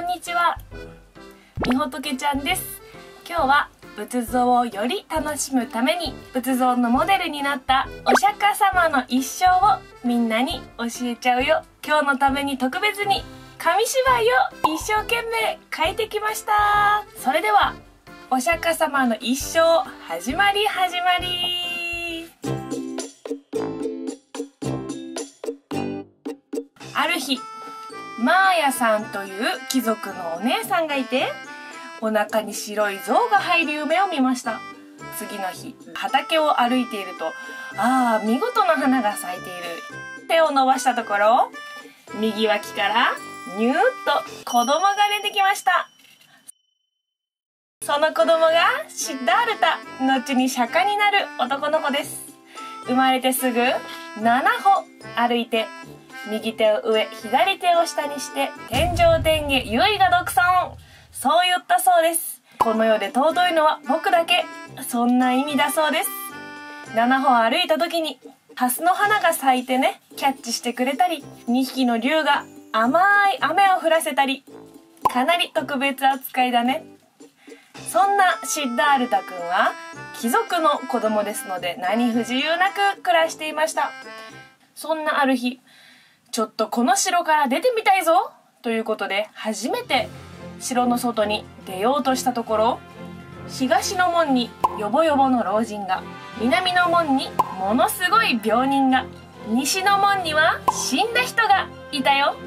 んにちは、みほとけちゃんです。今日は仏像をより楽しむために仏像のモデルになったお釈迦様の一生をみんなに教えちゃうよ。今日のために特別に紙芝居を一生懸命描いてきました。それではお釈迦様の一生始まり。ある日、マーヤさんという貴族のお姉さんがいて、お腹に白い象が入る夢を見ました。次の日、畑を歩いていると、見事な花が咲いている。手を伸ばしたところ、右脇からニューッと子供が出てきました。その子供がシッダールタ、後に釈迦になる男の子です。生まれてすぐ7歩歩いて、右手を上、左手を下にして、天上天下、唯我独尊。そう言ったそうです。この世で尊いのは僕だけ。そんな意味だそうです。7歩歩いた時に、ハスの花が咲いてね、キャッチしてくれたり、2匹の竜が甘い雨を降らせたり、かなり特別扱いだね。そんなシッダールタくんは、貴族の子供ですので、何不自由なく暮らしていました。そんなある日、ちょっとこの城から出てみたいぞということで、初めて城の外に出ようとしたところ、東の門にヨボヨボの老人が、南の門にものすごい病人が、西の門には死んだ人がいたよ。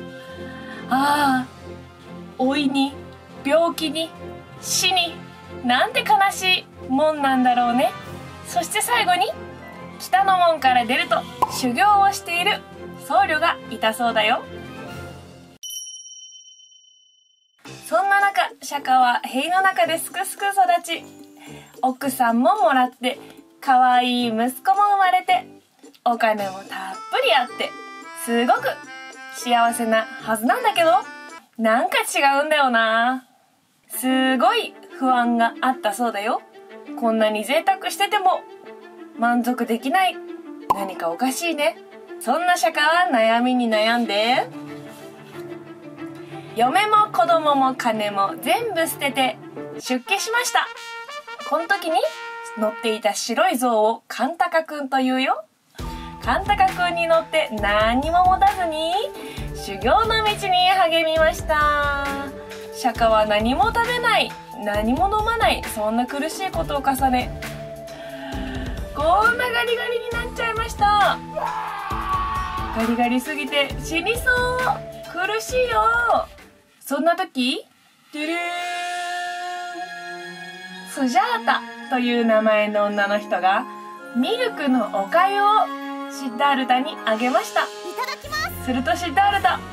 老いに病気に死に、なんて悲しい門なんだろうね。そして最後に北の門から出ると修行をしている僧侶がいたそうだよ。そんな中、釈迦は塀の中ですくすく育ち、奥さんももらって、可愛い息子も生まれて、お金もたっぷりあって、すごく幸せなはずなんだけど、なんか違うんだよな。すごい不安があったそうだよ。こんなに贅沢してても満足できない。何かおかしいね。そんな釈迦は悩みに悩んで、嫁も子供も金も全部捨てて出家しました。この時に乗っていた白い象をカンタカくんというよ。カンタカくんに乗って何にも持たずに修行の道に励みました。釈迦は何も食べない、何も飲まない、そんな苦しいことを重ね、こんなガリガリになっちゃいました。ガリガリすぎて死にそう、苦しいよ。そんな時、トゥルーン、スジャータという名前の女の人がミルクのお粥をシッダールタにあげました。いただきます。するとシッダールタ、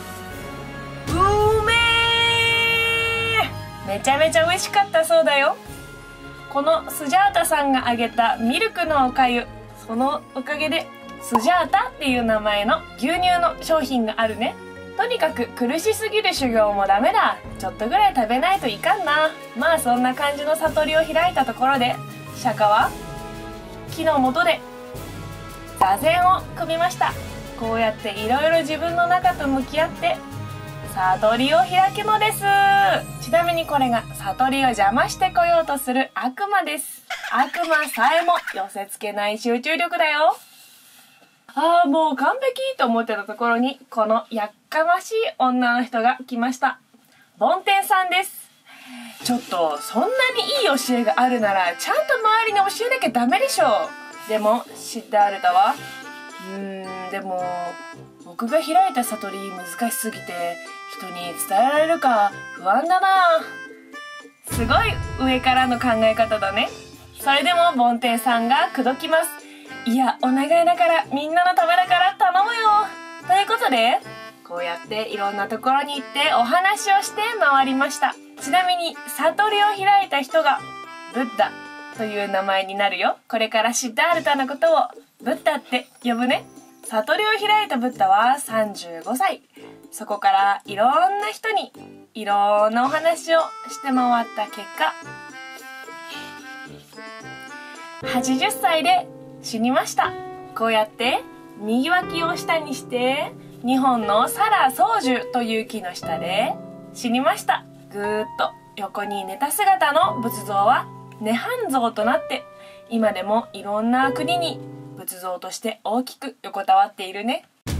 めちゃめちゃ美味しかったそうだよ。このスジャータさんがあげたミルクのお粥、そのおかげでスジャータっていう名前の牛乳の商品があるね。とにかく苦しすぎる修行もダメだ。ちょっとぐらい食べないといかんな。まあそんな感じの悟りを開いたところで、釈迦は木の下で座禅を組みました。こうやっていろいろ自分の中と向き合って悟りを開くのです。ちなみにこれが悟りを邪魔してこようとする悪魔です。悪魔さえも寄せ付けない集中力だよ。もう完璧と思ってたところに、このやっかましい女の人が来ました。梵天さんです。ちょっと、そんなにいい教えがあるなら、ちゃんと周りに教えなきゃダメでしょ。でも、シッダールタは、でも、僕が開いた悟り難しすぎて、人に伝えられるか不安だな。すごい上からの考え方だね。それでも梵天さんが口説きます。いや、お願いだから、みんなのためだから頼むよ。ということで、こうやっていろんなところに行ってお話をして回りました。ちなみに、悟りを開いた人がブッダという名前になるよ。これからシッダールタのことをブッダって呼ぶね。悟りを開いたブッダは35歳。そこからいろんな人にいろんなお話をして回った結果、80歳で死にました。こうやって右脇を下にして2本のサラソウジュという木の下で死にました。ぐーっと横に寝た姿の仏像は涅槃像となって、今でもいろんな国に仏像として大きく横たわっているね。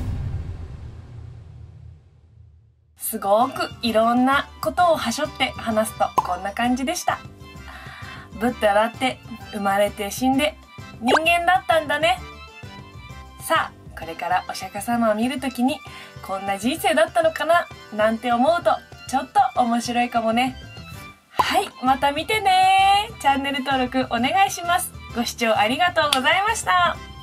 すごくいろんなことをはしょって話すとこんな感じでした。ブッダだって生まれて死んで人間だったんだね。さあ、これからお釈迦様を見るときにこんな人生だったのかななんて思うとちょっと面白いかもね。はい、また見てね。チャンネル登録お願いします。ご視聴ありがとうございました。